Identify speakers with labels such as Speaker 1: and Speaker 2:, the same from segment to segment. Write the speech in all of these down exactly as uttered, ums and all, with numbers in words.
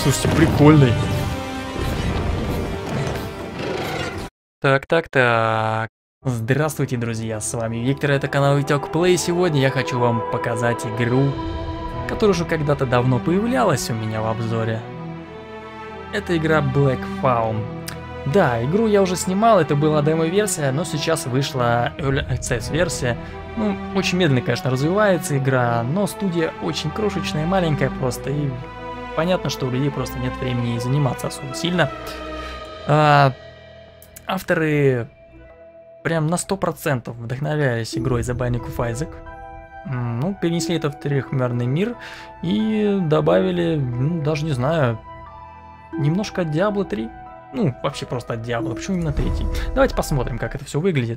Speaker 1: Слушайте, прикольный. Так, так, так. Здравствуйте, друзья, с вами Виктор, это канал Витек Плей. Сегодня я хочу вам показать игру, которая уже когда-то давно появлялась у меня в обзоре. Это игра Black Fawn. Да, игру я уже снимал, это была демо-версия, но сейчас вышла Early Access версия. Ну, очень медленно, конечно, развивается игра, но студия очень крошечная, маленькая просто, и понятно, что у людей просто нет времени заниматься особо сильно. А, авторы прям на сто процентов вдохновлялись игрой The Binding of Isaac. Ну, перенесли это в трехмерный мир и добавили, ну, даже не знаю, немножко от Diablo три. Ну, вообще просто от Diablo. Почему именно третий? Давайте посмотрим, как это все выглядит.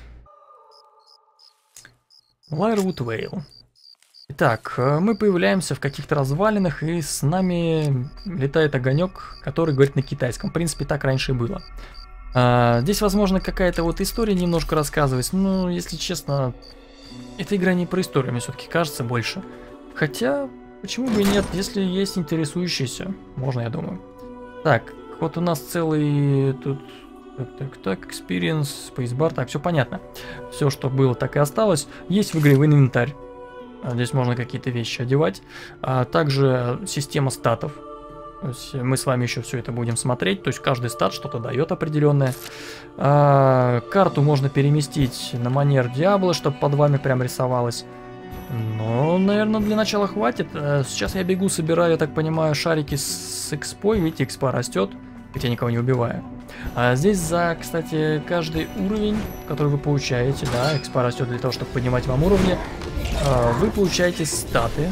Speaker 1: Lyrewood Vale. Итак, мы появляемся в каких-то развалинах, и с нами летает огонек, который говорит на китайском. В принципе, так раньше и было. А, здесь, возможно, какая-то вот история немножко рассказывать. Но, если честно, эта игра не про историю, мне все-таки кажется больше. Хотя, почему бы и нет, если есть интересующиеся, можно, я думаю. Так, вот у нас целый тут... Так, так, так, experience, spacebar, так, все понятно. Все, что было, так и осталось. Есть в игре в инвентарь. Здесь можно какие-то вещи одевать. А также система статов. То есть мы с вами еще все это будем смотреть. То есть каждый стат что-то дает определенное. А, карту можно переместить на манер Diablo, чтобы под вами прям рисовалось. Но, наверное, для начала хватит. Сейчас я бегу, собираю, я так понимаю, шарики с экспой. Видите, экспа растет, хотя я никого не убиваю. А здесь за, кстати, каждый уровень, который вы получаете, да, экспа растет для того, чтобы поднимать вам уровни, вы получаете статы,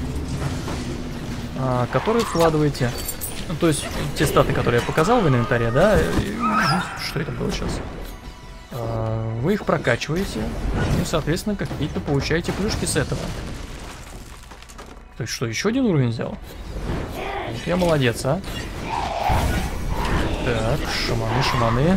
Speaker 1: которые вкладываете. Ну, то есть те статы, которые я показал в инвентаре, да, что это было сейчас? Вы их прокачиваете и, соответственно, какие-то получаете плюшки с этого. То есть что, еще один уровень взял? Вот я молодец, а. Так, шаманы, шаманы.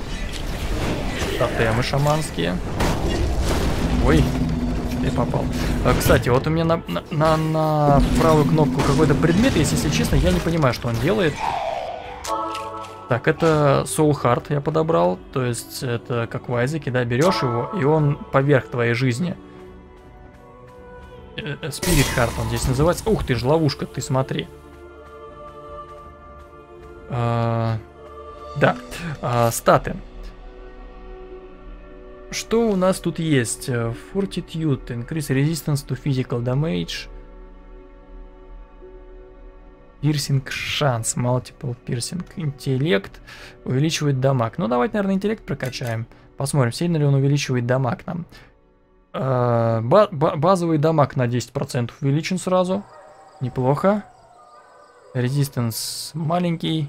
Speaker 1: Тотемы шаманские. Ой, что-то я попал. А, кстати, вот у меня на, на, на, на правую кнопку какой-то предмет есть, если честно, я не понимаю, что он делает. Так, это Soul Heart я подобрал, то есть это как в Айзеке, да, берешь его, и он поверх твоей жизни. Spirit Heart он здесь называется. Ух ты ж, ловушка, ты смотри. А, да, а, статы. Что у нас тут есть? Fortitude, increase resistance to physical damage. Пирсинг шанс, multiple пирсинг, интеллект, увеличивает дамаг. Ну, давайте, наверное, интеллект прокачаем. Посмотрим, сильно ли он увеличивает дамаг нам. А, ба ба базовый дамаг на десять процентов увеличен сразу. Неплохо. Резистанс маленький.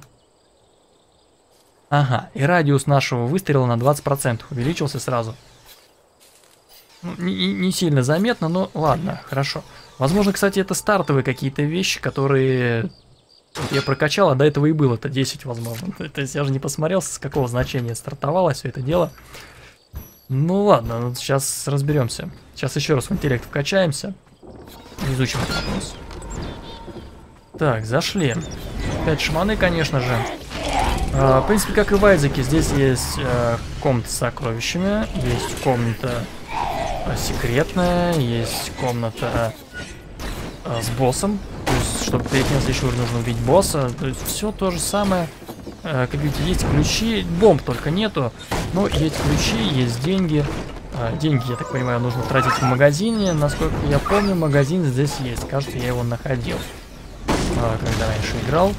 Speaker 1: Ага, и радиус нашего выстрела на двадцать процентов увеличился сразу. Ну, не, не сильно заметно, но ладно, хорошо. Возможно, кстати, это стартовые какие-то вещи, которые я прокачал, а до этого и было-то десять, возможно. То есть я же не посмотрел, с какого значения стартовало все это дело. Ну ладно, ну, сейчас разберемся. Сейчас еще раз в интеллект вкачаемся. Изучим этот вопрос. Так, зашли. Опять шаманы, конечно же. А, в принципе, как и в Айзеке, здесь есть а, комната с сокровищами, есть комната а, секретная, есть комната а, с боссом. То есть, чтобы перейти на следующий уровень, нужно убить босса. То есть, все то же самое. А, как видите, есть ключи, бомб только нету, но есть ключи, есть деньги. А, деньги, я так понимаю, нужно тратить в магазине. Насколько я помню, магазин здесь есть. Кажется, я его находил, а, когда раньше играл.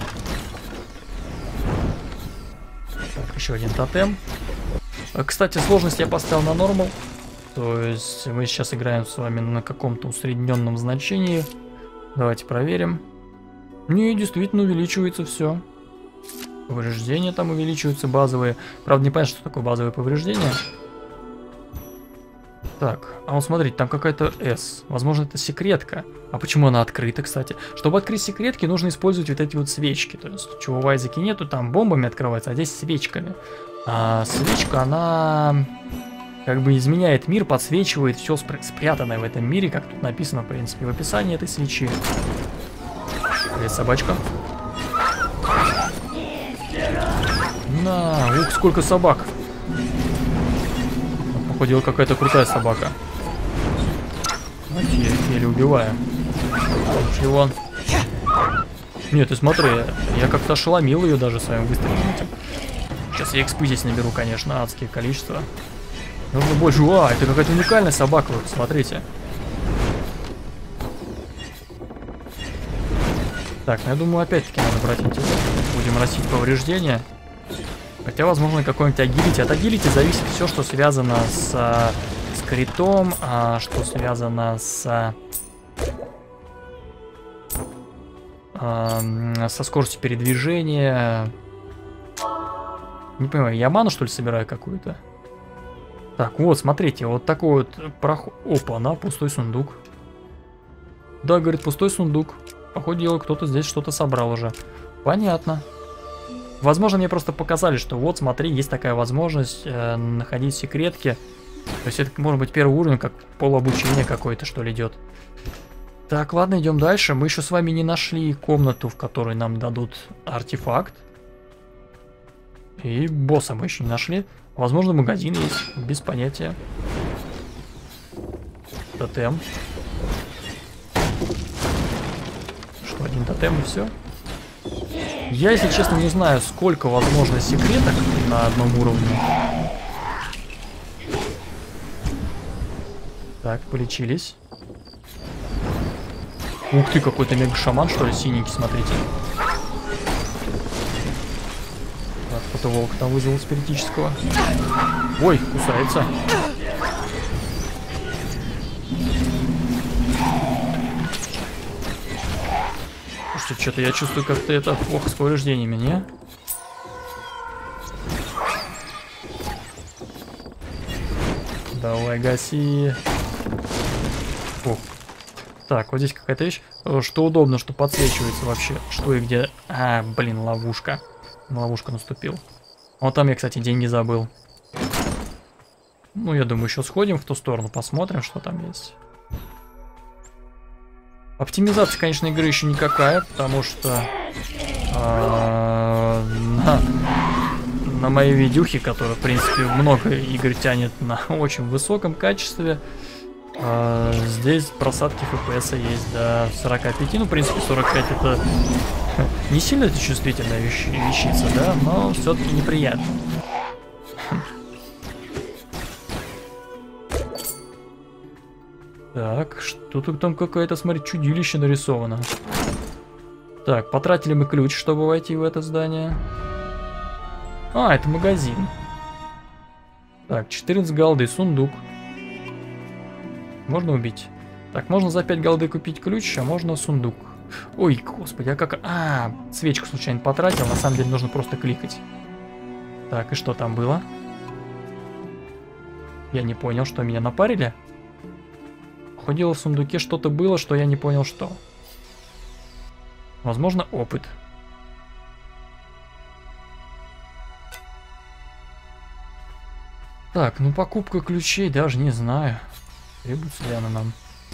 Speaker 1: Так, еще один тотем. Кстати, сложность я поставил на нормал. То есть мы сейчас играем с вами на каком-то усредненном значении. Давайте проверим. Не, действительно увеличивается все. Повреждения там увеличиваются базовые. Правда, не понятно, что такое базовые повреждения. Так, а вот смотрите, там какая-то S. Возможно, это секретка. А почему она открыта, кстати? Чтобы открыть секретки, нужно использовать вот эти вот свечки. То есть, чего в Айзеке нету, там бомбами открывается, а здесь свечками. А свечка, она как бы изменяет мир, подсвечивает все спр спрятанное в этом мире, как тут написано, в принципе, в описании этой свечи. Привет, собачка. На, ух, сколько собак. Походила какая-то крутая собака. Еле, еле убиваю. Чего? Нет, ты смотри, я как-то ошеломил ее даже своим выстрелом этим. Сейчас я экспы здесь наберу, конечно, адские количества. Нужно больше. А, это какая-то уникальная собака, вот, смотрите. Так, ну я думаю, опять-таки надо брать интеллект. Будем растить повреждения. Хотя, возможно, какой-нибудь агилити. От агилити зависит все, что связано с, с критом, а что связано с... со скоростью передвижения. Не понимаю, я ману, что ли, собираю какую-то? Так, вот, смотрите, вот такой вот проход. Опа, на, пустой сундук. Да, говорит, пустой сундук. Походу, кто-то здесь что-то собрал уже. Понятно. Возможно, мне просто показали, что вот, смотри, есть такая возможность э, находить секретки. То есть это может быть первый уровень, как полуобучение какое-то, что ли, идет. Так, ладно, идем дальше. Мы еще с вами не нашли комнату, в которой нам дадут артефакт. И босса мы еще не нашли. Возможно, магазин есть, без понятия. Тотем. Что, один тотем и все? Я, если честно, не знаю, сколько возможно секреток на одном уровне. Так, полечились. Ух ты, какой-то мега-шаман, что ли, синенький, смотрите. Так, кто-то волк там вызвал спиритического. Ой, кусается. Слушайте, что-то я чувствую, как-то это плохо с повреждениями, не? Давай, гаси. О. Так, вот здесь какая-то вещь. Что удобно, что подсвечивается вообще. Что и где. А, блин, ловушка. На ловушку наступил. Вот там я, кстати, деньги забыл. Ну, я думаю, еще сходим в ту сторону, посмотрим, что там есть. Оптимизация, конечно, игры еще никакая, потому что а, на, на моей видюхе, которая, в принципе, много игр тянет на очень высоком качестве, а, здесь просадки эф пи эс есть до сорока пяти. Ну, в принципе, сорок пять это не сильно чувствительная вещ вещица, да, но все-таки неприятно. Так, что-то там какое-то, смотри, чудилище нарисовано. Так, потратили мы ключ, чтобы войти в это здание. А, это магазин. Так, четырнадцать голды, сундук. Можно убить. Так, можно за пять голды купить ключ, а можно сундук. Ой, господи, а как... А, свечку случайно потратил, на самом деле нужно просто кликать. Так, и что там было? Я не понял, что меня напарили. Ходило в сундуке, что-то было, что я не понял, что. Возможно, опыт. Так, ну покупка ключей даже не знаю. Требуется ли она нам?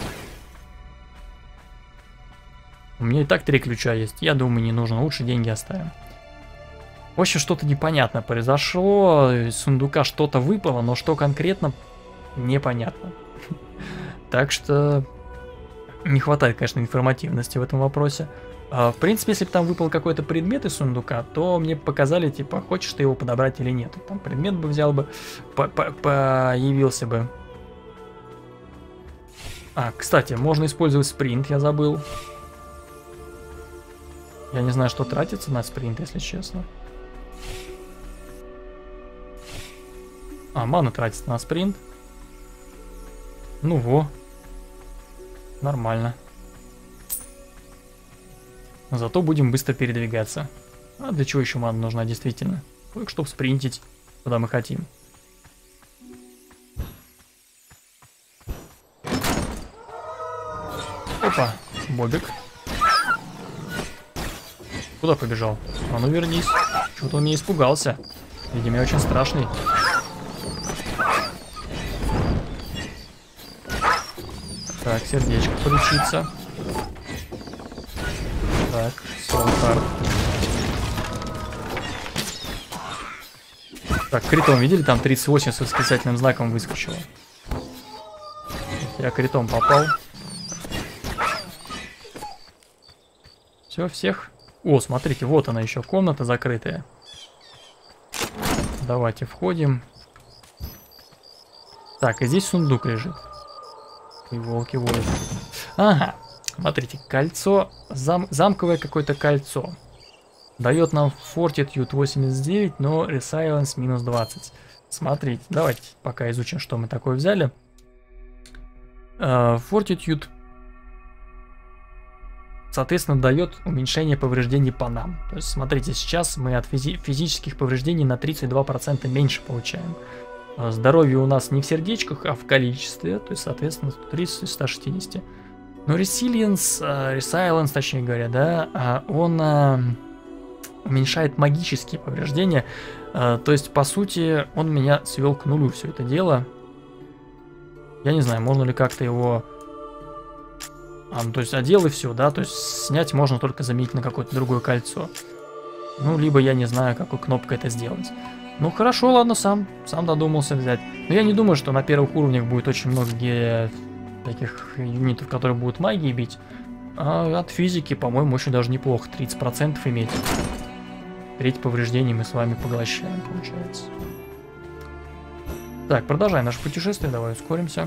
Speaker 1: У меня и так три ключа есть. Я думаю, не нужно. Лучше деньги оставим. В общем, что-то непонятно произошло. Из сундука что-то выпало, но что конкретно, непонятно. Так что не хватает, конечно, информативности в этом вопросе. А, в принципе, если бы там выпал какой-то предмет из сундука, то мне показали, типа, хочешь ты его подобрать или нет. Там предмет бы взял бы, появился бы. А, кстати, можно использовать спринт, я забыл. Я не знаю, что тратится на спринт, если честно. А, мана тратится на спринт. Ну во. Нормально. Зато будем быстро передвигаться. А для чего еще мана нужна, действительно? Только чтобы спринтить, куда мы хотим. Опа, бобик. Куда побежал? А ну вернись. Что-то он меня испугался. Видимо, я очень страшный. Так, сердечко полечиться. Так, солкарт. Так, критом видели? Там тридцать восемь с восклицательным знаком выскочило. Я критом попал. Все, всех. О, смотрите, вот она еще комната закрытая. Давайте входим. Так, и здесь сундук лежит. И волки воют. Ага, смотрите, кольцо, зам, замковое какое-то кольцо. Дает нам Fortitude восемьдесят девять, но Resilience минус двадцать. Смотрите, давайте пока изучим, что мы такое взяли. Uh, Fortitude, соответственно, дает уменьшение повреждений по нам. То есть, смотрите, сейчас мы от физи физических повреждений на тридцать два процента меньше получаем. Здоровье у нас не в сердечках, а в количестве, то есть, соответственно, сто тридцать из ста шестидесяти. Но Resilience, uh, Resilience, точнее говоря, да, uh, он uh, уменьшает магические повреждения. Uh, то есть, по сути, он меня свел к нулю все это дело. Я не знаю, можно ли как-то его... А, ну, то есть, одел и все, да, то есть, снять можно только заменить на какое-то другое кольцо. Ну, либо я не знаю, какой кнопкой это сделать. Ну хорошо, ладно, сам, сам додумался взять. Но я не думаю, что на первых уровнях будет очень много таких юнитов, которые будут магией бить. А от физики, по-моему, очень даже неплохо. тридцать процентов иметь. Треть повреждений мы с вами поглощаем, получается. Так, продолжаем наше путешествие, давай ускоримся.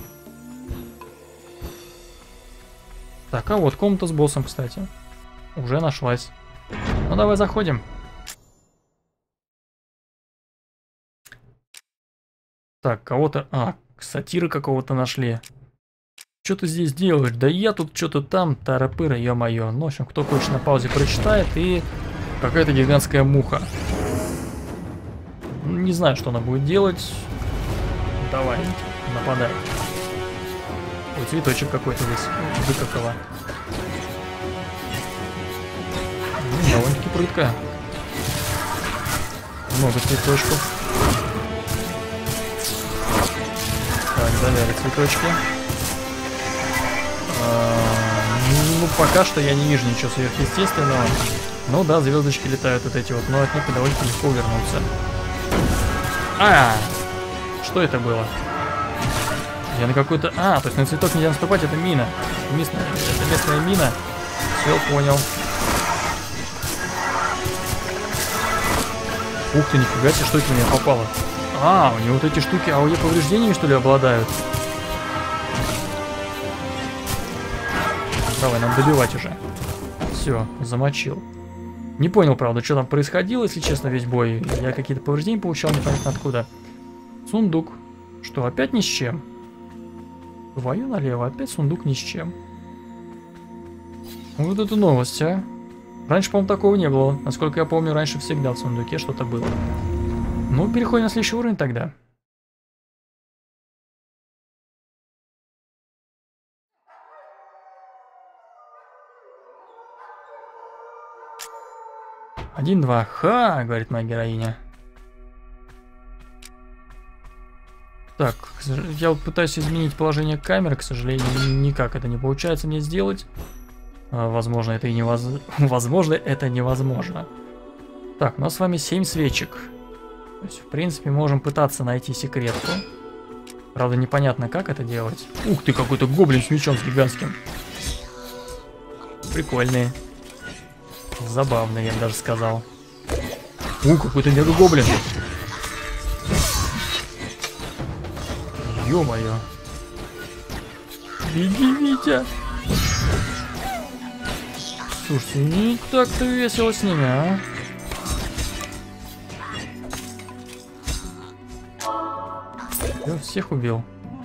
Speaker 1: Так, а вот комната с боссом, кстати. Уже нашлась. Ну давай заходим. Так, кого-то... А, сатира какого-то нашли. Что ты здесь делаешь? Да я тут что-то там, тарапыра, ё-моё. Ну, в общем, кто хочет на паузе прочитает. И какая-то гигантская муха. Не знаю, что она будет делать. Давай, нападай. Ой, цветочек какой-то здесь выкакала. Ну, довольно-таки прытко. Много цветочков. Так, заляли цветочки. А, ну, пока что я не вижу ничего сверхъестественного. Ну да, звездочки летают вот эти вот, но от них довольно легко увернуться. А, что это было? Я на какой-то... А, то есть на цветок нельзя наступать, это мина. Местная, это местная мина. Все, понял. Ух ты, нифига себе, что это у меня попало? А, у него вот эти штуки, а у нее повреждениями, что ли, обладают? Давай, нам добивать уже. Все, замочил. Не понял, правда, что там происходило, если честно, весь бой. Я какие-то повреждения получал, непонятно откуда. Сундук. Что, опять ни с чем? Твою налево, опять сундук ни с чем. Вот это новость, а. Раньше, по-моему, такого не было. Насколько я помню, раньше всегда в сундуке что-то было. Ну, переходим на следующий уровень тогда. Один-два. Ха, говорит моя героиня. Так, я вот пытаюсь изменить положение камеры, к сожалению, никак это не получается мне сделать. Возможно, это и невозможно. Возможно, это невозможно. Так, у нас с вами семь свечек. То есть, в принципе, можем пытаться найти секретку. Правда, непонятно, как это делать. Ух ты, какой-то гоблин с мечом, с гигантским. Прикольные. Забавные, я бы даже сказал. У, какой-то мега-гоблин. Ё-моё. Беги, Витя. Слушайте, не так-то весело с ними, а? Я всех убил.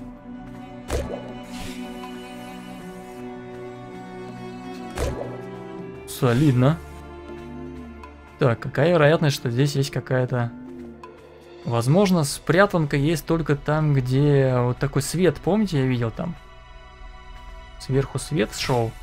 Speaker 1: Солидно. Так, какая вероятность, что здесь есть какая-то... Возможно, спрятанка есть только там, где вот такой свет, помните, я видел там? Сверху свет шел.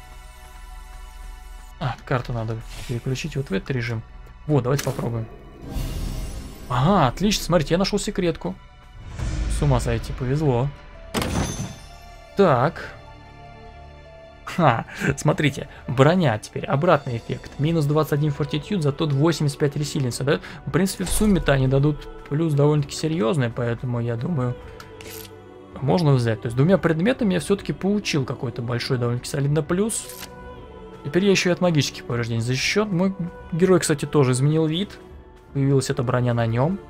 Speaker 1: А, карту надо переключить вот в этот режим. Вот, давайте попробуем. Ага, отлично, смотрите, я нашел секретку. С ума сойти, повезло. Так. Ха, смотрите, броня теперь, обратный эффект. Минус двадцать один фортитюд, зато восемьдесят пять ресилинса, да? В принципе, в сумме-то они дадут плюс довольно-таки серьезный, поэтому я думаю, можно взять. То есть двумя предметами я все-таки получил какой-то большой довольно-таки солидно плюс. Теперь я еще и от магических повреждений защищен. Мой герой, кстати, тоже изменил вид. Появилась эта броня на нем.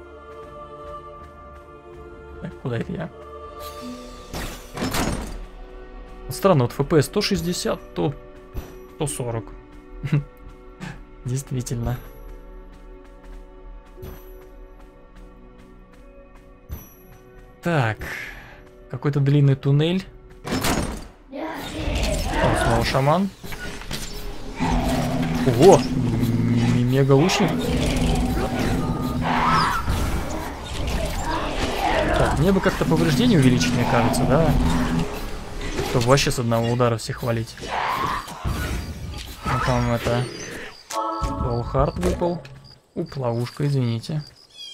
Speaker 1: Так, куда это я? Странно, вот эф пи эс то шестьдесят, то, то сорок. Действительно. Так. Какой-то длинный туннель. Там снова шаман. Ого! Мега лучник. Так, мне бы как-то повреждения увеличить, мне кажется, да? Чтобы вообще с одного удара всех валить. Ну там это... Волхард выпал. Уп, ловушка, извините.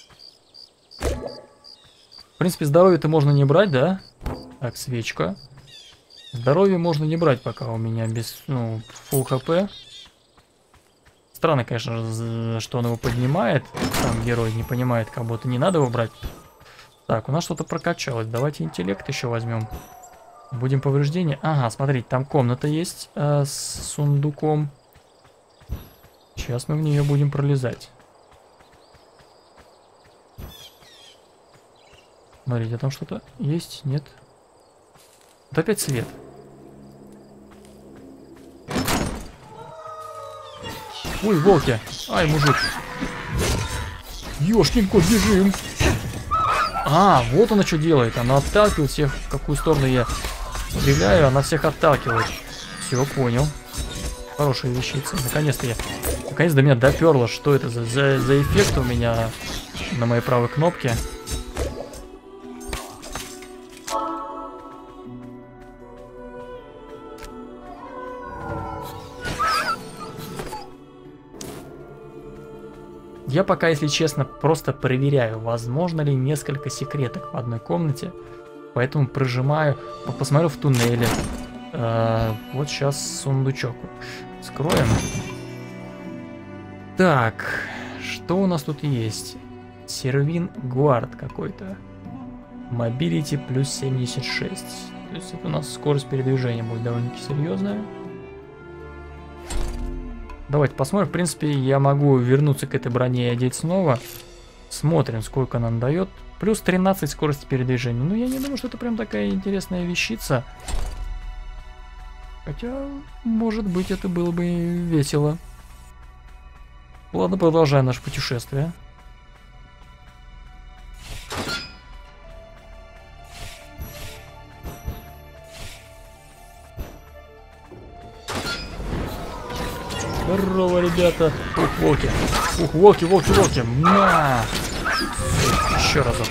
Speaker 1: В принципе, здоровье-то можно не брать, да? Так, свечка. Здоровье можно не брать, пока у меня без, ну, фулл хп. Странно, конечно, что он его поднимает. Там герой не понимает, как будто не надо его брать. Так, у нас что-то прокачалось. Давайте интеллект еще возьмем. Будем повреждения. Ага, смотрите, там комната есть э, с сундуком. Сейчас мы в нее будем пролезать. Смотрите, там что-то есть? Нет? Вот опять свет. Ой, волки. Ай, мужик. Ёшкин-кот, бежим. А, вот она что делает. Она отталкивает всех, в какую сторону я стреляю, она всех отталкивает. Все, понял. Хорошая вещица. Наконец-то я... Наконец до меня доперло, что это за, за, за эффект у меня на моей правой кнопке. Я пока, если честно, просто проверяю, возможно ли несколько секреток в одной комнате. Поэтому прожимаю, посмотрю в туннеле. Э, вот сейчас сундучок скроем. Так, что у нас тут есть? Сервин Гуард какой-то. Мобилити плюс семьдесят шесть. То есть это у нас скорость передвижения будет довольно-таки серьезная. Давайте посмотрим. В принципе, я могу вернуться к этой броне и одеть снова. Смотрим, сколько она дает. Плюс тринадцать скорости передвижения. Ну, я не думаю, что это прям такая интересная вещица. Хотя, может быть, это было бы весело. Ладно, продолжаем наше путешествие. Здорово, ребята. Ух, волки. Ух, волки, волки, волки. На! Еще разок.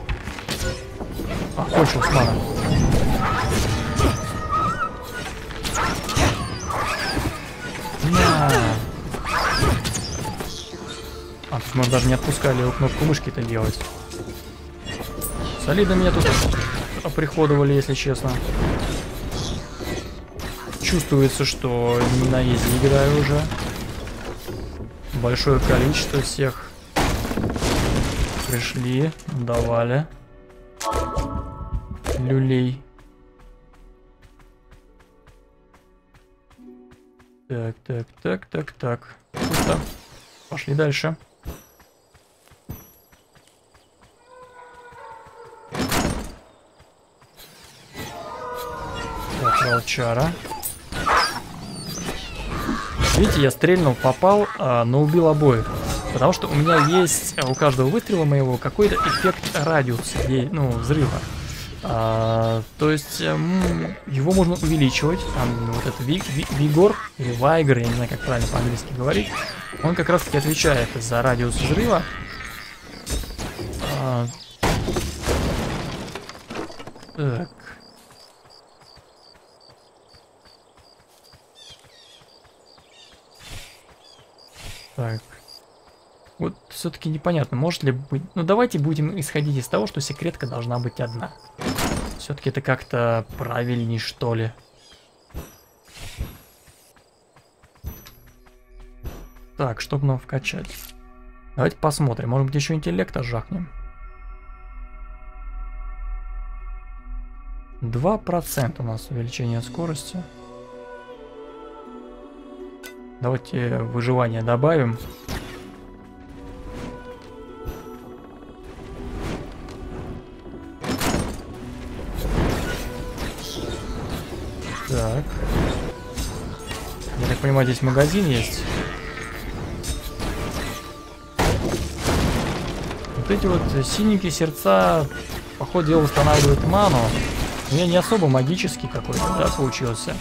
Speaker 1: А, кончилась мана. На! А, тут мы даже не отпускали его кнопку мышки-то делать. Солидно меня тут оприходовали, если честно. Чувствуется, что не на изи играю уже. Большое количество всех пришли, давали люлей. Так, так, так, так, так. Пусто. Пошли дальше. Так, волчара. Видите, я стрельнул, попал, а, но убил обоих. Потому что у меня есть у каждого выстрела моего какой-то эффект радиуса, ну, взрыва. А, то есть м, его можно увеличивать. Там вот это ви, ви, вигор или вайгор, я не знаю, как правильно по-английски говорить. Он как раз таки отвечает за радиус взрыва. А, так. Так. Вот все-таки непонятно, может ли быть... Ну, давайте будем исходить из того, что секретка должна быть одна. Все-таки это как-то правильней, что ли. Так, чтобы нам вкачать? Давайте посмотрим. Может быть, еще интеллекта жахнем. два процента у нас увеличение скорости. Давайте выживание добавим. Так. Я так понимаю, здесь магазин есть. Вот эти вот синенькие сердца, по ходу дела, восстанавливают ману. У меня не особо магический какой-то, да, получился.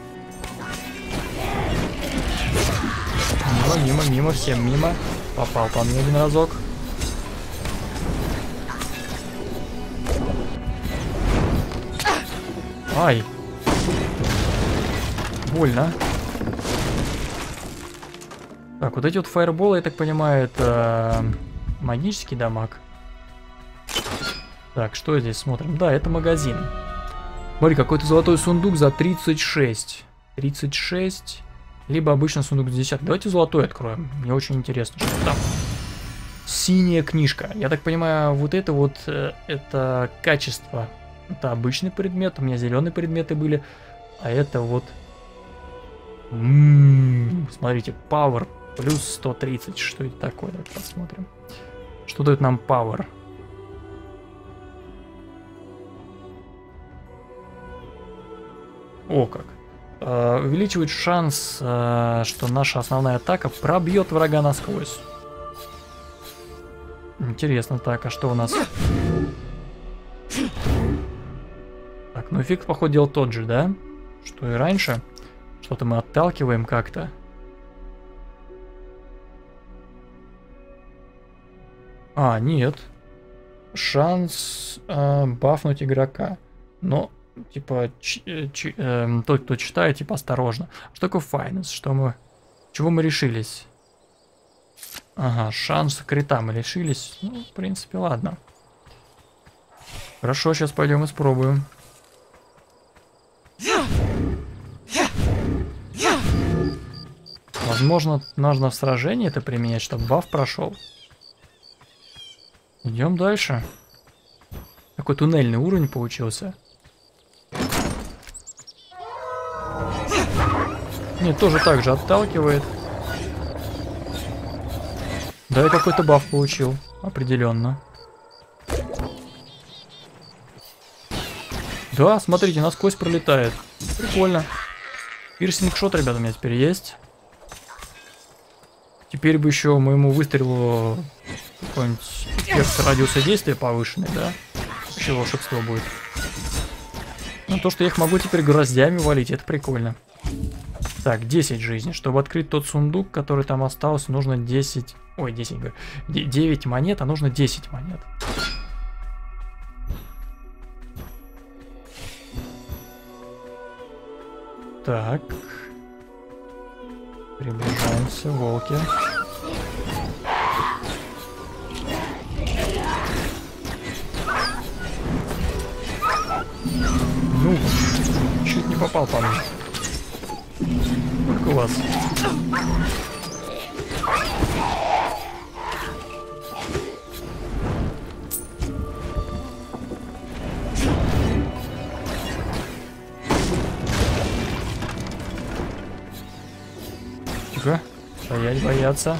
Speaker 1: Мимо, мимо, мимо, всем мимо. Попал по мне один разок. Ай. Больно. Так, вот эти вот фаерболы, я так понимаю, это магический дамаг. Так, что здесь смотрим? Да, это магазин. Смотри, какой-то золотой сундук за тридцать шесть. тридцать шесть. Либо обычный сундук за десятку. Давайте золотой откроем. Мне очень интересно, что там. Синяя книжка. Я так понимаю, вот это вот, э, это качество. Это обычный предмет. У меня зеленые предметы были. А это вот... М-м-м, смотрите, Power плюс сто тридцать. Что это такое? Давайте посмотрим. Что дает нам Power? О как. Uh, увеличивает шанс, uh, что наша основная атака пробьет врага насквозь. Интересно, так, а что у нас? Так, ну эффект, походу, дел тот же, да? Что и раньше. Что-то мы отталкиваем как-то. А, нет. Шанс uh, бафнуть игрока. Но... Типа, ч, ч, э, тот, кто читает, типа, осторожно. Что такое Finance? Что мы... Чего мы решились? Ага, шанс крита мы решились. Ну, в принципе, ладно. Хорошо, сейчас пойдем испробуем. Возможно, нужно в сражении это применять, чтобы баф прошел. Идем дальше. Такой туннельный уровень получился. Нет, тоже так же отталкивает. Да, я какой-то баф получил. Определенно. Да, смотрите, насквозь пролетает. Прикольно. Пирсинг-шот, ребята, у меня теперь есть. Теперь бы еще моему выстрелу какой-нибудь эффект радиуса действия повышенный, да? Вообще волшебство будет. Ну, то, что я их могу теперь гроздями валить, это прикольно. Так, десять жизней. Чтобы открыть тот сундук, который там остался, нужно десять... Ой, десять, говорю. девять монет, а нужно десять монет. Так. Приближаемся, волки. Ну, чуть не попал по мне. Сколько у вас? Тихо. Стоять, бояться.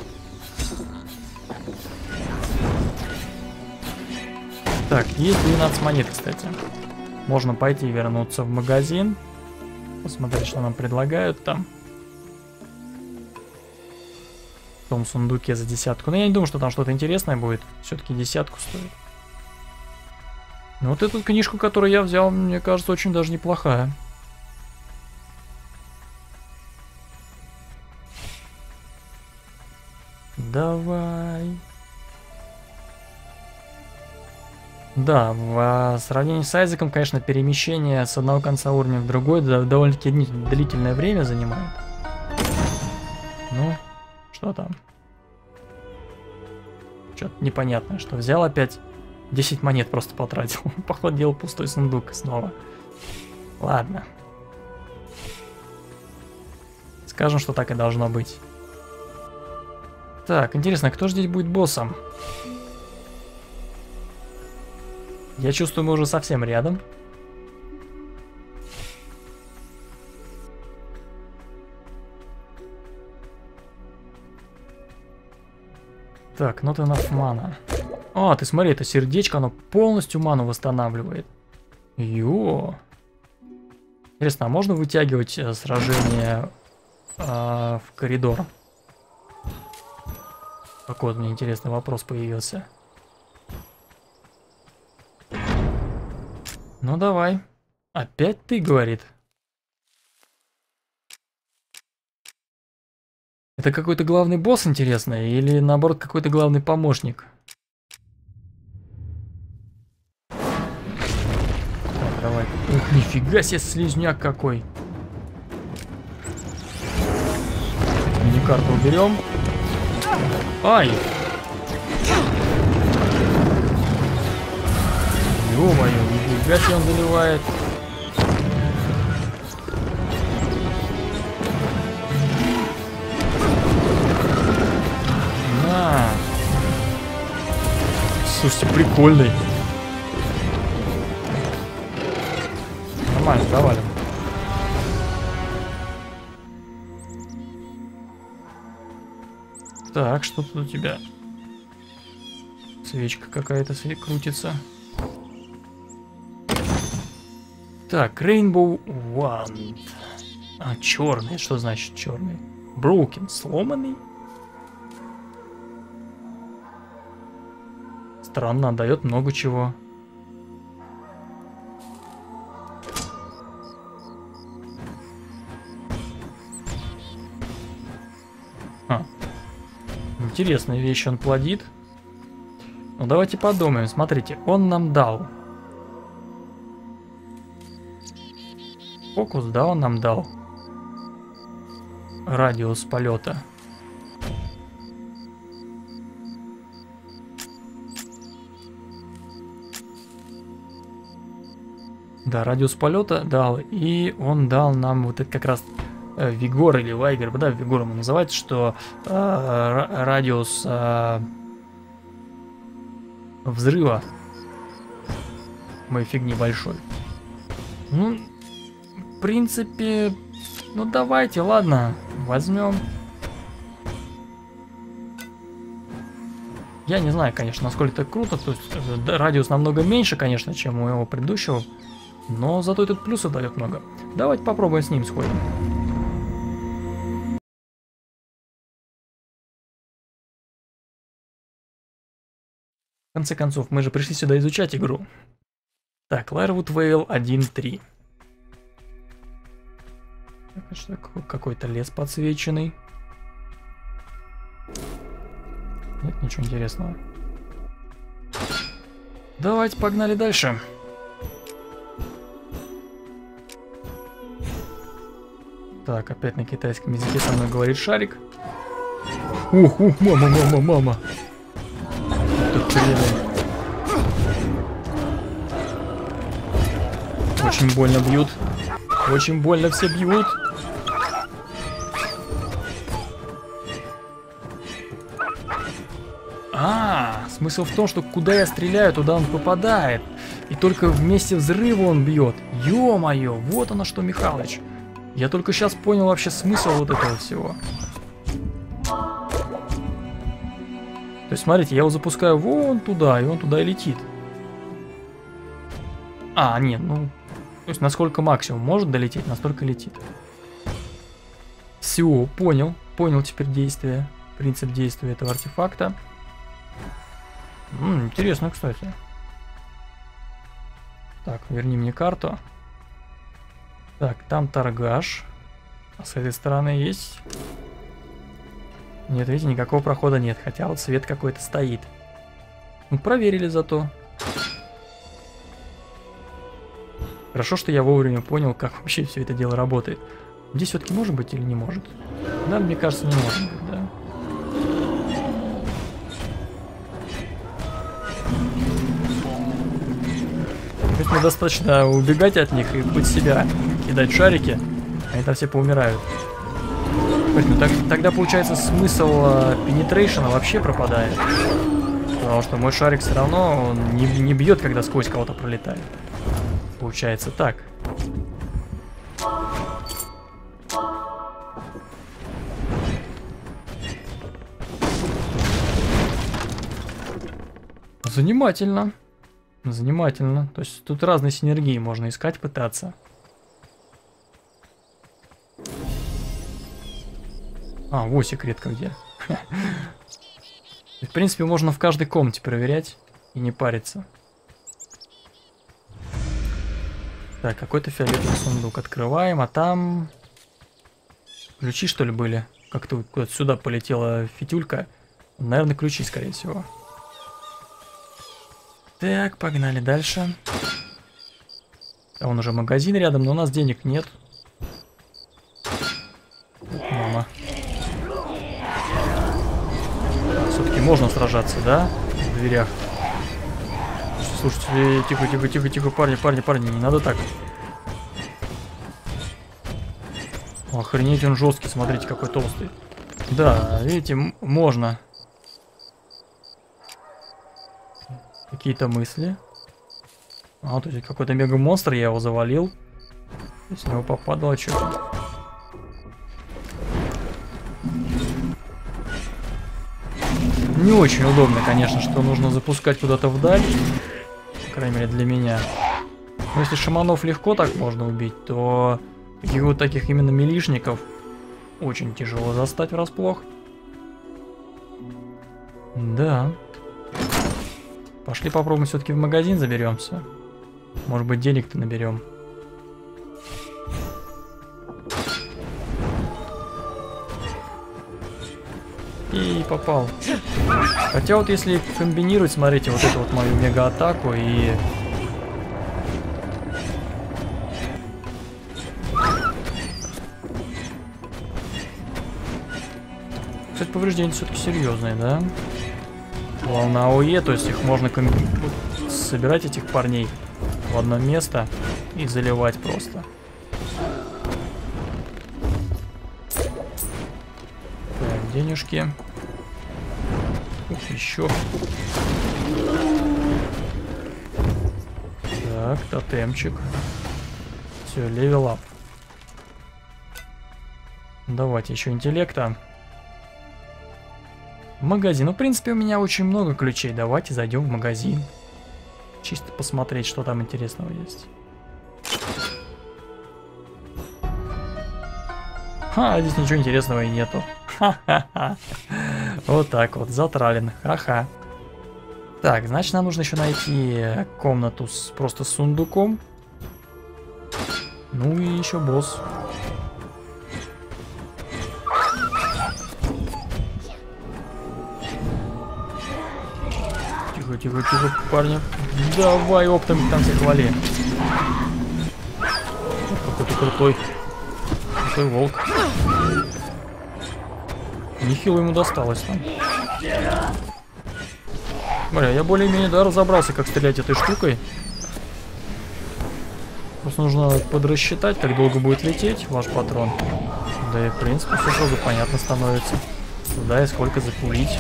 Speaker 1: Так, есть двенадцать монет, кстати. Можно пойти вернуться в магазин. Посмотреть, что нам предлагают там. В том сундуке за десятку. Но я не думаю, что там что-то интересное будет. Все-таки десятку стоит. Но вот эту книжку, которую я взял, мне кажется, очень даже неплохая. Давай. Да, в сравнении с Айзеком, конечно, перемещение с одного конца уровня в другой довольно-таки длительное время занимает. Ну, что там? Что-то непонятное, что взял опять. десять монет просто потратил. Походу, делал пустой сундук снова. Ладно. Скажем, что так и должно быть. Так, интересно, кто же здесь будет боссом? Я чувствую, мы уже совсем рядом. Так, not enough mana. А, ты смотри, это сердечко, оно полностью ману восстанавливает. Йо. Интересно, а можно вытягивать э, сражение э, в коридор? Какой вот мне интересный вопрос появился. Ну давай. Опять ты, говорит. Это какой-то главный босс, интересно, или наоборот какой-то главный помощник? Так, давай. Ух, нифига себе, слизняк какой. Мини-карту уберем. Ай! Ё-моё, нифига себе он заливает. На! Слушайте, прикольный. Нормально, завалим. Так, что тут у тебя? Свечка какая-то крутится. Так, Rainbow Wand. А, черный. Что значит черный? Broken, сломанный? Странно, дает много чего. А. Интересные вещи он плодит. Ну давайте подумаем. Смотрите, он нам дал фокус, да, он нам дал радиус полета. Да, радиус полета дал, и он дал нам вот это как раз э, Вигор или Вайгер, да, Вигор ему называется, что э, радиус э, взрыва моей фигни большой. Ну, в принципе, ну давайте, ладно, возьмем. Я не знаю, конечно, насколько это круто, то есть э, радиус намного меньше, конечно, чем у его предыдущего. Но зато этот плюсов дает много. Давайте попробуем с ним сходим. В конце концов, мы же пришли сюда изучать игру. Так, Lyrewood Vale один три. Что такое? Какой-то лес подсвеченный. Нет ничего интересного. Давайте погнали дальше. Так, опять на китайском языке со мной говорит шарик. Ух, ух, мама, мама, мама. Тут очень больно бьют. Очень больно все бьют. А, смысл в том, что куда я стреляю, туда он попадает. И только вместе взрыва он бьет. Ё-моё, вот оно что, Михалыч. Я только сейчас понял вообще смысл вот этого всего. То есть, смотрите, я его запускаю вон туда, и он туда и летит. А, нет, ну... То есть, насколько максимум может долететь, настолько летит. Все, понял. Понял теперь действие. Принцип действия этого артефакта. М-м, интересно, кстати. Так, верни мне карту. Так, там торгаш. А с этой стороны есть? Нет, видите, никакого прохода нет. Хотя вот свет какой-то стоит. Ну, проверили зато. Хорошо, что я вовремя понял, как вообще все это дело работает. Здесь все-таки может быть или не может? Да, мне кажется, не может быть, да. То есть мне достаточно убегать от них и быть себя, кидать шарики, они там все поумирают. Ну так, тогда получается смысл пенетрейшена вообще пропадает. Потому что мой шарик все равно он не, не бьет, когда сквозь кого-то пролетает. Получается так. Занимательно. Занимательно. То есть тут разные синергии можно искать, пытаться. А, вот секретка где. В принципе, можно в каждой комнате проверять и не париться. Так, какой-то фиолетовый сундук открываем, а там... Ключи, что ли, были? Как-то куда-то сюда полетела фитюлька. Наверное, ключи, скорее всего. Так, погнали дальше. А вон уже магазин рядом, но у нас денег нет. Мама. Все-таки можно сражаться, да? В дверях. Слушайте, тихо, тихо, тихо, тихо, парни, парни, парни, не надо так. Охренеть, он жесткий, смотрите, какой толстый. Да, видите, можно. Какие-то мысли. А, вот здесь какой-то мега-монстр, я его завалил. С него попадало что-то. Не очень удобно, конечно, что нужно запускать куда-то вдаль. По крайней мере, для меня. Но если шаманов легко так можно убить, то таких вот таких именно милишников очень тяжело застать врасплох. Да. Пошли попробуем все-таки в магазин заберемся. Может быть, денег-то наберем. И попал. Хотя вот если комбинировать, смотрите, вот эту вот мою мега-атаку и... Кстати, повреждения все-таки серьезные, да? Волна АОЕ, то есть их можно комби... собирать, этих парней, в одно место и заливать просто. Так, денежки. Ух, еще. Так, тотемчик. Все, левел ап. Давайте еще интеллекта. Магазин. Ну, в принципе, у меня очень много ключей. Давайте зайдем в магазин. Чисто посмотреть, что там интересного есть. Ха, здесь ничего интересного и нету. Ха-ха-ха. Вот так вот, затрален. Ха-ха. Так, значит, нам нужно еще найти комнату с просто сундуком. Ну и еще босс. Тихо, тихо, тихо, парни. Давай, оптом там всех вали. Какой-то крутой. Крутой волк. Нехило ему досталось там. Бля, я более-менее, да, разобрался, как стрелять этой штукой. Просто нужно подрасчитать, как долго будет лететь ваш патрон. Да и, в принципе, все сразу понятно становится. Куда и сколько запулить.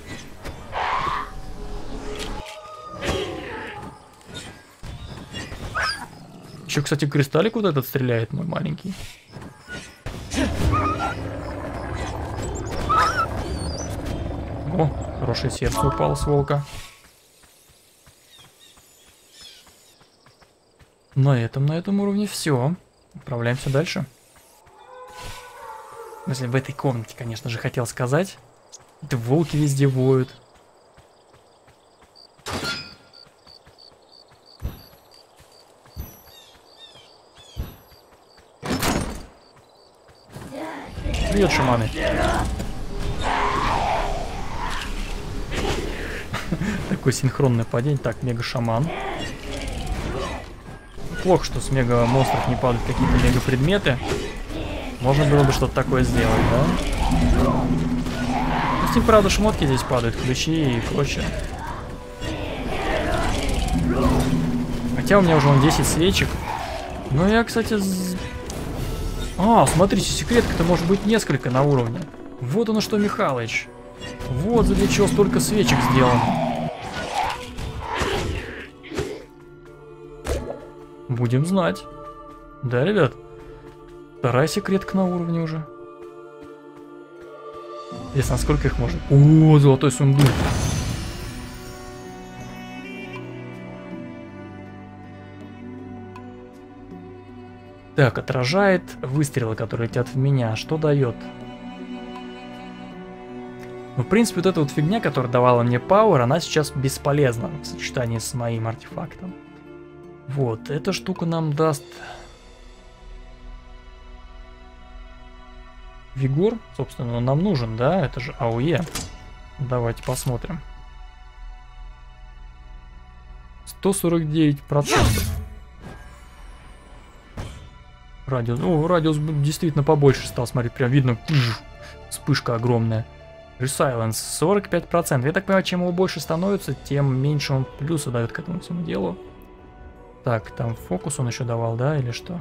Speaker 1: Еще, кстати, кристаллик вот этот стреляет, мой маленький. О, хорошее сердце упало с волка. На этом, на этом уровне все. Отправляемся дальше. Если в этой комнате, конечно же, хотел сказать. Это волки везде воют. Привет, шаманы. Такое синхронное падение. Так, мега-шаман. Плохо, что с мега-монстров не падают какие-то мега-предметы. Можно было бы что-то такое сделать, да? Ну, с ним, правда, шмотки здесь падают, ключи и прочее. Хотя у меня уже вон десять свечек. Но я, кстати, А, смотрите, секретка-то может быть несколько на уровне. Вот оно что, Михалыч. Вот для чего столько свечек сделано. Будем знать. Да, ребят? Вторая секретка на уровне уже. Интересно, сколько их можно? О, золотой сундук. Так, отражает выстрелы, которые летят в меня. Что дает? Ну, в принципе, вот эта вот фигня, которая давала мне пауэр, она сейчас бесполезна в сочетании с моим артефактом. Вот, эта штука нам даст... Вигор, собственно, он нам нужен, да? Это же АОЕ. Давайте посмотрим. сто сорок девять процентов. Радиус, о, радиус действительно побольше стал, смотри, прям видно, вспышка огромная. Resilience сорок пять процентов. Я так понимаю, чем его больше становится, тем меньше он плюса дает к этому всему делу. Так, там фокус он еще давал, да, или что?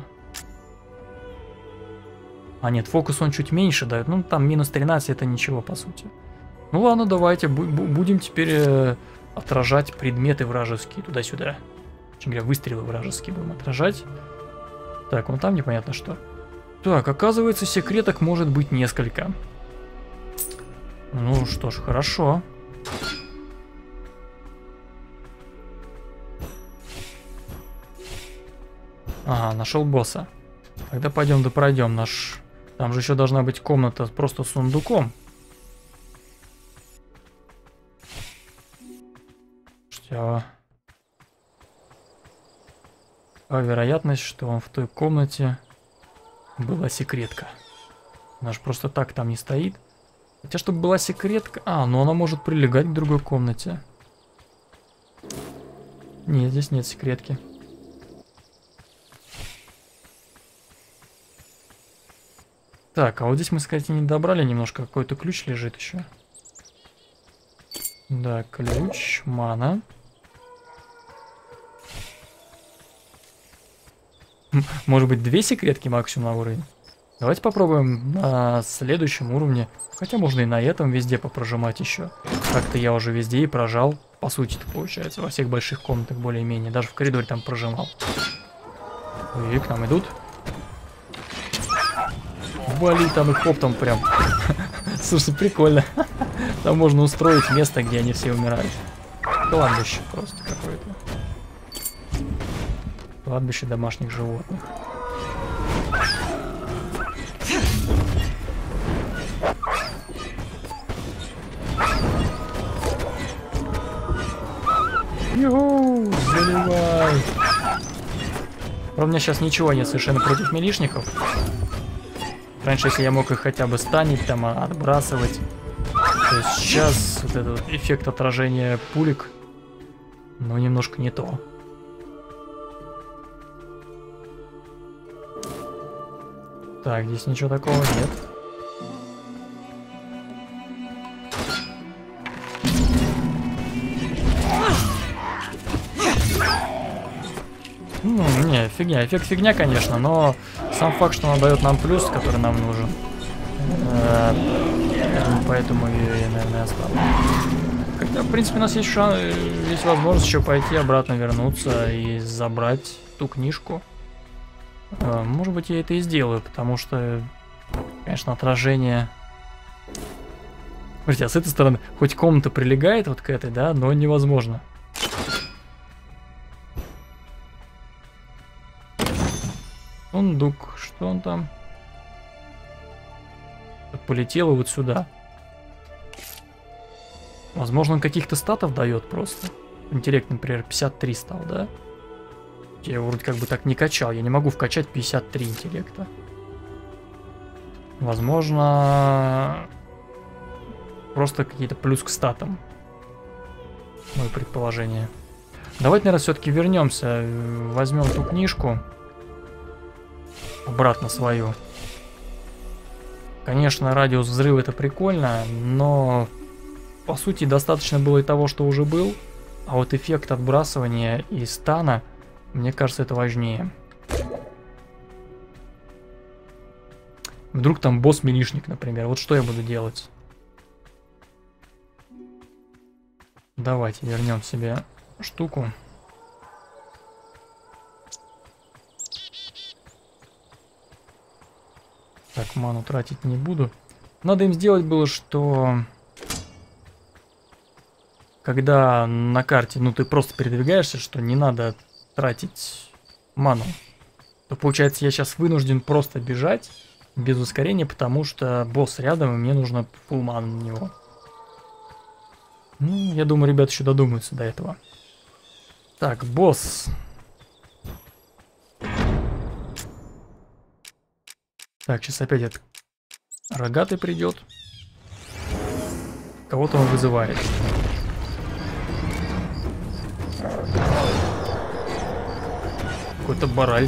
Speaker 1: А нет, фокус он чуть меньше дает, ну там минус тринадцать, это ничего по сути. Ну ладно, давайте, бу будем теперь э, отражать предметы вражеские туда-сюда. Точнее говоря, выстрелы вражеские будем отражать. Так, вон там непонятно что. Так, оказывается, секреток может быть несколько. Ну что ж, хорошо. Ага, нашел босса. Тогда пойдем да пройдем наш... Там же еще должна быть комната просто с сундуком. Что? А вероятность, что он в той комнате была секретка. Она же просто так там не стоит. Хотя, чтобы была секретка... А, ну она может прилегать к другой комнате. Нет, здесь нет секретки. Так, а вот здесь мы, кстати, не добрали немножко. Какой-то ключ лежит еще. Да, ключ, мана. Может быть, две секретки максимум на уровень? Давайте попробуем на следующем уровне. Хотя можно и на этом везде попрожимать еще. Как-то я уже везде и прожал. По сути-то получается. Во всех больших комнатах более-менее. Даже в коридоре там прожимал. И к нам идут. Вали там их оптом прям. Слушай, прикольно. Там можно устроить место, где они все умирают. Кладбище просто какое-то. Кладбище домашних животных. Юху, заливай. У меня сейчас ничего нет совершенно против милишников. Раньше, если я мог их хотя бы станить, там, отбрасывать, то есть сейчас вот этот эффект отражения пулек, ну, немножко не то. Так, здесь ничего такого нет. Ну, не, фигня, эффект фигня, конечно, но сам факт, что она дает нам плюс, который нам нужен. Э, поэтому я, наверное, оставлю. Хотя, в принципе, у нас есть шанс, есть возможность еще пойти обратно вернуться и забрать ту книжку. Э, может быть, я это и сделаю, потому что, конечно, отражение... Смотрите, а с этой стороны хоть комната прилегает вот к этой, да, но невозможно. Сундук, что он там? Полетело вот сюда. Возможно, он каких-то статов дает просто. Интеллект, например, пятьдесят три стал, да? Я его вроде как бы так не качал. Я не могу вкачать пятьдесят три интеллекта. Возможно, просто какие-то плюс к статам. Мое предположение. Давайте, наверное, все-таки вернемся. Возьмем ту книжку. Обратно свою. Конечно, радиус взрыва это прикольно, но по сути достаточно было и того, что уже был. А вот эффект отбрасывания и стана, мне кажется, это важнее. Вдруг там босс-милишник, например. Вот что я буду делать? Давайте вернем себе штуку. Так, ману тратить не буду. Надо им сделать было, что... Когда на карте, ну, ты просто передвигаешься, что не надо тратить ману, то, получается, я сейчас вынужден просто бежать без ускорения, потому что босс рядом, и мне нужно фулл ману на него. Ну, я думаю, ребята еще додумаются до этого. Так, босс. Так, сейчас опять этот рогатый придет. Кого-то он вызывает. Какой-то баральт.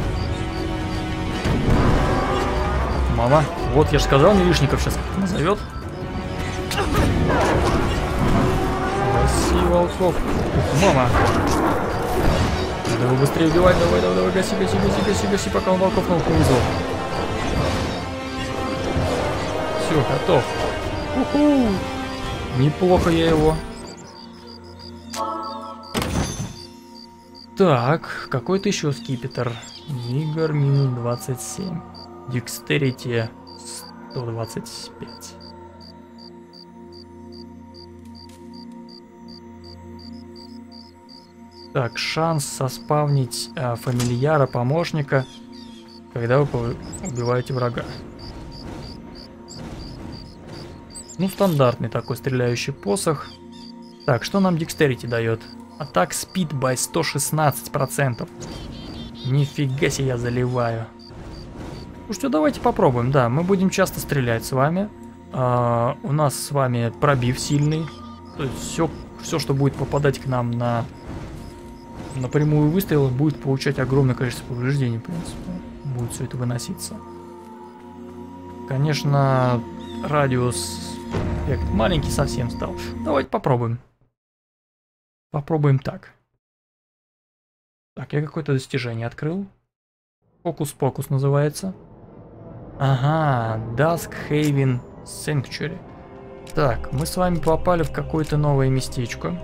Speaker 1: Мама, вот я же сказал, милишников сейчас как-то назовет. Гаси волков. Мама. Надо его быстрее убивать. Давай, давай, давай, гаси, гаси, гаси, гаси, гаси, пока он волков на не вызвал. Все, готов. Уху. Неплохо я его. Так, какой-то еще скипетр. Вигор минус двадцать семь. Декстерити сто двадцать пять. Так, шанс соспавнить а, фамильяра, помощника, когда вы убиваете врага. Ну, стандартный такой стреляющий посох. Так, что нам декстерити дает? Атак спид by сто шестнадцать процентов. Нифига себе я заливаю. Ну что, давайте попробуем. Да, мы будем часто стрелять с вами. А, у нас с вами пробив сильный. То есть все, все, что будет попадать к нам на, на прямую выстрел, будет получать огромное количество повреждений, в принципе. Будет все это выноситься. Конечно, радиус эффект маленький совсем стал. Давайте попробуем. Попробуем так. Так, я какое-то достижение открыл. Фокус-покус называется. Ага, Dusk Haven Sanctuary. Так, мы с вами попали в какое-то новое местечко.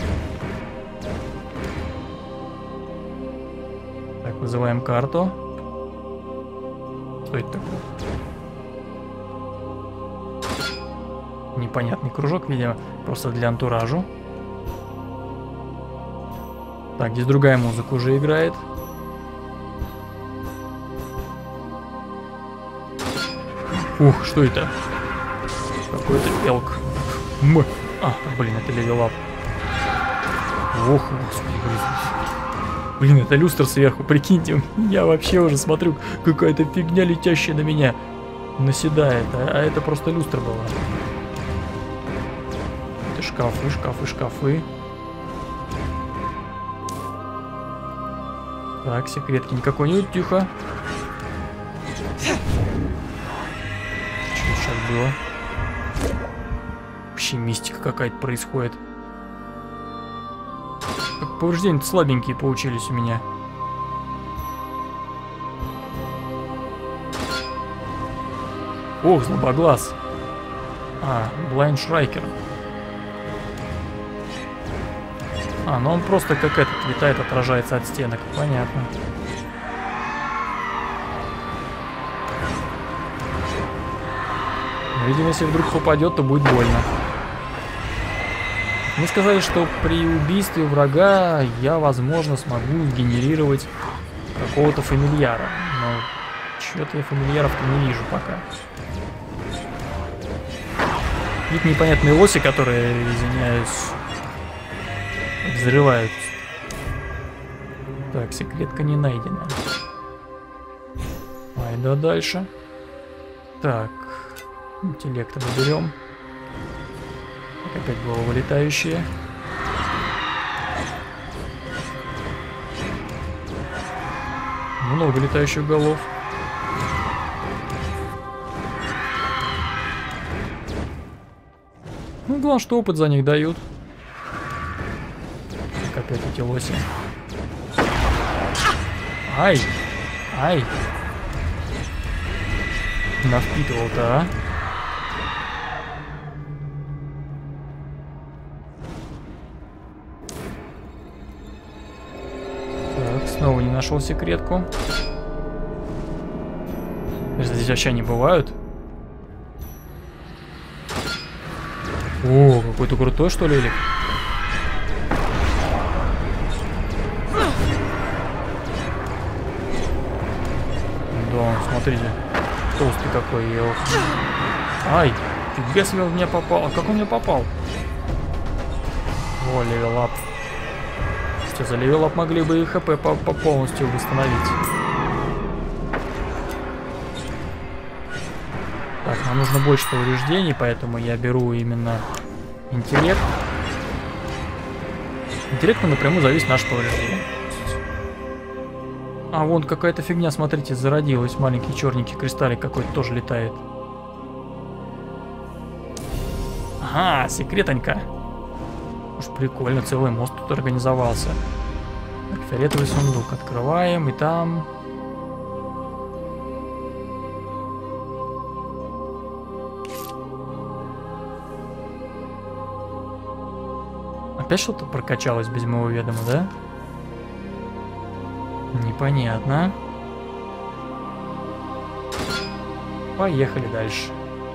Speaker 1: Так, вызываем карту. Что это такое? Непонятный кружок, видимо, просто для антуражу. Так, здесь другая музыка уже играет. Ух, что это? Какой-то элк. М. А, блин, это левелап. Ох, господи, блин. Блин, это люстра сверху, прикиньте. Я вообще уже смотрю, какая-то фигня, летящая на меня, наседает. А, а это просто люстра была. Это шкафы, шкафы, шкафы. Так, секретки никакой нет, тихо. Что сейчас было? Вообще мистика какая-то происходит. Как повреждения слабенькие получились у меня. Ох, злобоглаз. А, Blind Striker. А, ну он просто как этот летает, отражается от стенок. Понятно. Видимо, если вдруг попадет, то будет больно. Мне сказали, что при убийстве врага я, возможно, смогу генерировать какого-то фамильяра. Но что-то я фамильяров-то не вижу пока. Какие-то непонятные лоси, которые, извиняюсь, взрывают. Так, секретка не найдена. Ай, да дальше. Так, интеллекта выберем. Так, опять головы летающие. Много летающих голов. Ну, главное, что опыт за них дают. Так, опять эти лоси. Ай! Ай! Навпитывал-то, а? Так, снова не нашел секретку. Здесь вообще не бывают. О, какой-то крутой, что ли, Элик? Да, смотрите. Толстый какой, елох. Ай, фига себе он в меня попал. А как он мне попал? О, левелап. Что, за левелап могли бы и хп по по полностью восстановить. Так, нам нужно больше повреждений, поэтому я беру именно интеллект. Интеллект напрямую зависит от нашего повреждения. А вон какая-то фигня, смотрите, зародилась. Маленький черненький кристаллик какой-то тоже летает. Ага, секретонька. Уж прикольно, целый мост тут организовался. Так, фиолетовый сундук открываем, и там... Опять что-то прокачалось без моего ведома, да? Непонятно. Поехали дальше.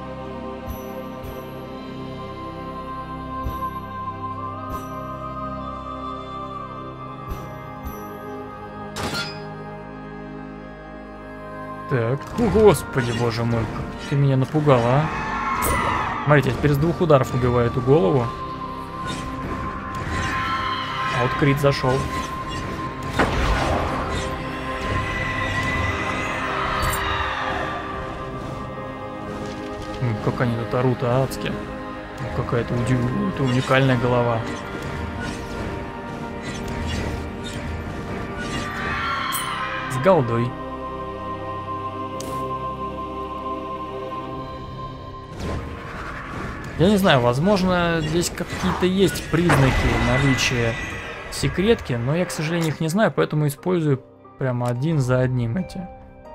Speaker 1: Так, о, господи, боже мой, как ты меня напугал, а? Смотрите, я теперь с двух ударов убиваю эту голову. А вот крит зашел. Как они тут орут, а, адски. Какая-то уди- уникальная голова. С голдой. Я не знаю, возможно, здесь какие-то есть признаки наличия секретки, но я, к сожалению, их не знаю, поэтому использую прямо один за одним эти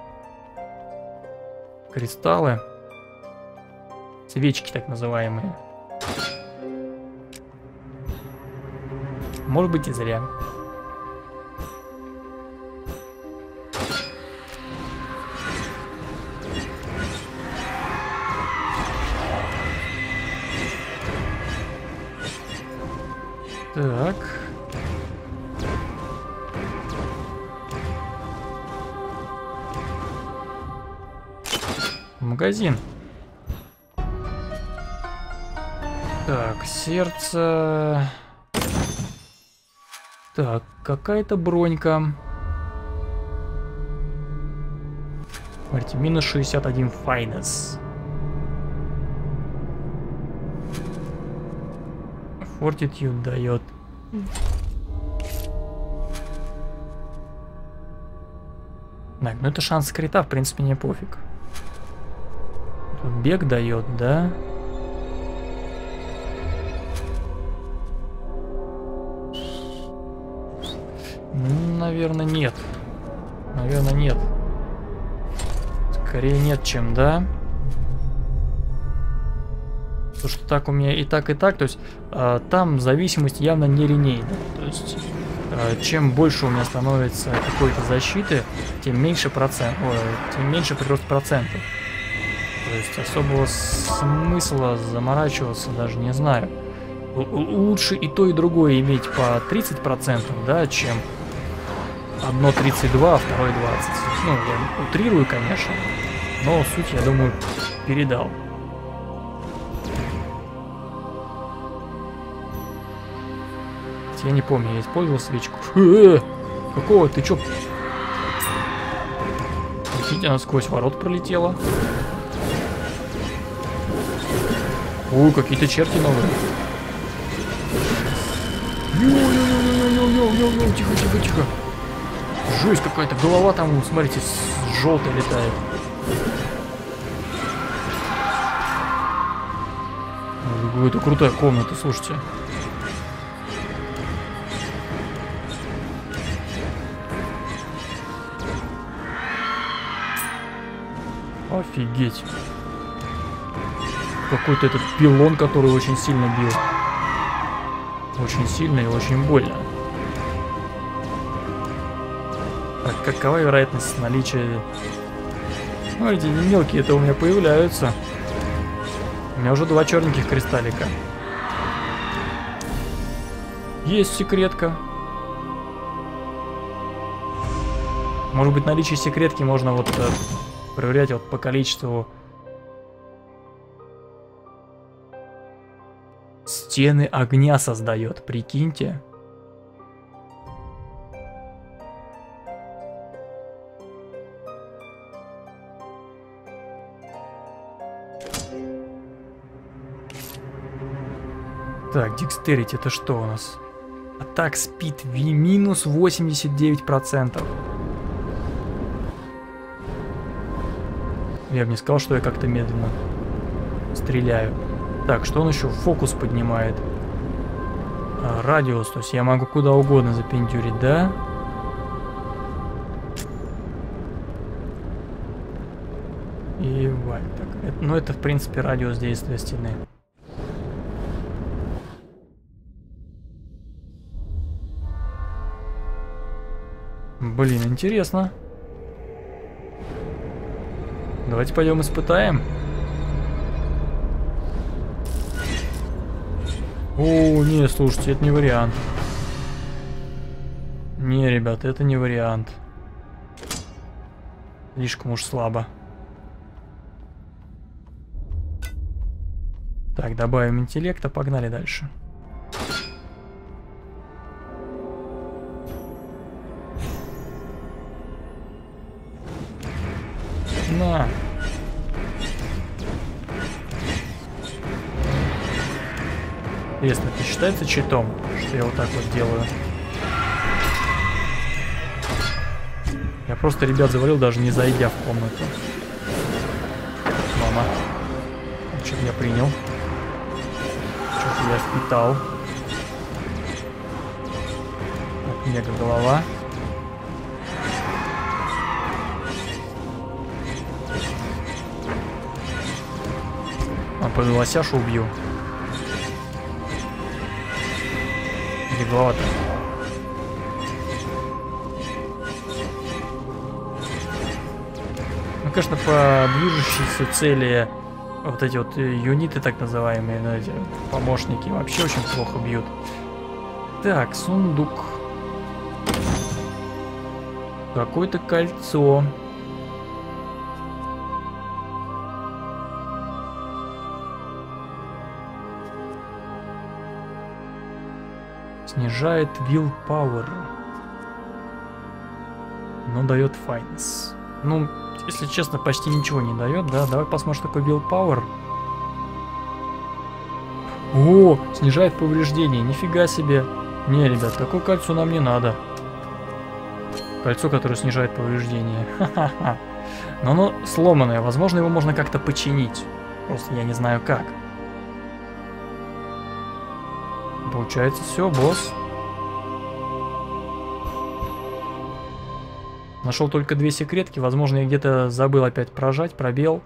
Speaker 1: кристаллы. Свечки так называемые. Может быть и зря. Так. Магазин. Так, сердце. Так, какая-то бронька. Смотрите, минус шестьдесят один файнес. Fortitude дает. Так, ну это шанс крита, в принципе, не пофиг. Тут бег дает, да? Ну, наверное, нет. Наверное, нет. Скорее нет, чем да. Потому что так у меня и так, и так. То есть э, там зависимость явно не линейная. То есть э, чем больше у меня становится какой-то защиты, тем меньше процент, ой, тем меньше прирост процентов. То есть особого смысла заморачиваться даже не знаю. Л- лучше и то, и другое иметь по тридцать процентов, да, чем одно тридцать два, а второе двадцать. Ну, я утрирую, конечно, но суть, я думаю, передал. Я не помню, я использовал свечку. Э-э-э! Какого? Ты чё? Видите, она сквозь ворот пролетела. Ой, какие-то черти новые. Йо-йо-йо-йо-йо-йо-йо-йо, тихо, тихо, тихо. Жесть какая-то, голова там, смотрите, с желтой летает. Ой, это крутая комната, слушайте. Офигеть. Какой-то этот пилон, который очень сильно бил. Очень сильно и очень больно. Так, какова вероятность наличия... Ну, эти мелкие-то у меня появляются. У меня уже два черненьких кристаллика. Есть секретка. Может быть, наличие секретки можно вот э, проверять вот по количеству. Стены огня создает, прикиньте. Так, Dexterity, это что у нас? Attack Speed V минус восемьдесят девять процентов. Я бы не сказал, что я как-то медленно стреляю. Так, что он еще? Фокус поднимает. А, радиус, то есть я могу куда угодно запендюрить, да? И валь. Так, это, ну это в принципе радиус действия стены. Блин, интересно. Давайте пойдем испытаем. О, не, слушайте, это не вариант. Не, ребята, это не вариант. Слишком уж слабо. Так, добавим интеллекта, погнали дальше. На. Интересно, это считается читом, что я вот так вот делаю? Я просто ребят завалил, даже не зайдя в комнату. Мама. Что-то я принял. Что-то я впитал. Так, мега голова. А пойду лосяшу убью. Где голова-то? Ну, конечно, по движущейся цели вот эти вот юниты, так называемые, ну, эти помощники, вообще очень плохо бьют. Так, сундук. Какое-то кольцо. Снижает willpower, но дает finesse. Ну, если честно, почти ничего не дает, да? Давай посмотрим, что такое willpower. О, снижает повреждения, нифига себе. Не, ребят, такое кольцо нам не надо. Кольцо, которое снижает повреждения. Ха-ха-ха. Но оно сломанное, возможно, его можно как-то починить. Просто я не знаю как. Получается, все, босс. Нашел только две секретки. Возможно, я где-то забыл опять прожать, пробел.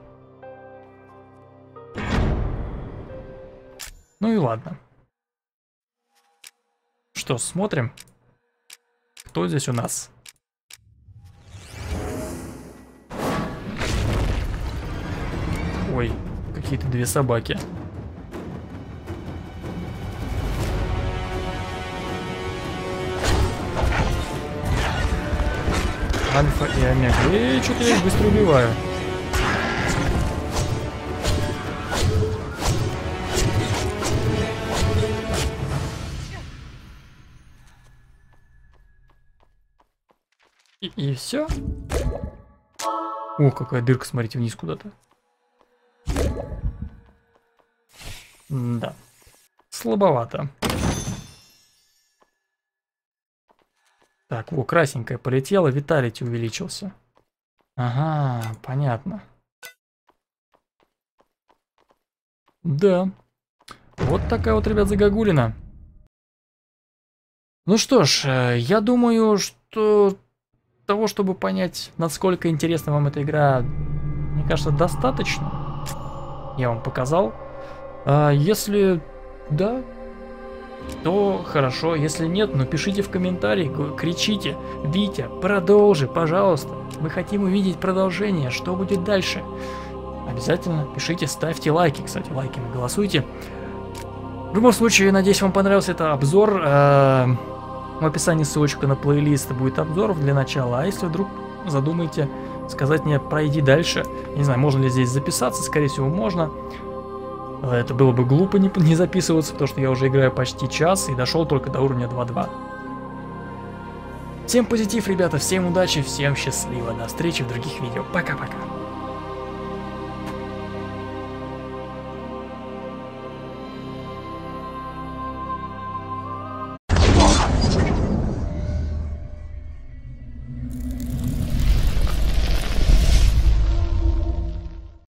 Speaker 1: Ну и ладно. Что, смотрим? Кто здесь у нас? Ой, какие-то две собаки. Альфа и омега. Эй, что-то я их быстро убиваю. И, и все. О, какая дырка, смотрите, вниз куда-то. Да. Слабовато. Так, во, красненькая полетела, виталити увеличился. Ага, понятно. Да. Вот такая вот, ребят, загогулина. Ну что ж, я думаю, что того, чтобы понять, насколько интересна вам эта игра, мне мне кажется, достаточно. Я вам показал. А если да, то хорошо. Если нет, ну пишите в комментарии, кричите: Витя, продолжи, пожалуйста. Мы хотим увидеть продолжение. Что будет дальше? Обязательно пишите, ставьте лайки. Кстати, лайками голосуйте. В любом случае, надеюсь, вам понравился этот обзор. В описании ссылочка на плейлист будет обзоров для начала. А если вдруг задумаете сказать мне пройди дальше, я не знаю, можно ли здесь записаться, скорее всего можно. Это было бы глупо не, не записываться, потому что я уже играю почти час и дошел только до уровня два два. Всем позитив, ребята, всем удачи, всем счастливо, до встречи в других видео, пока-пока.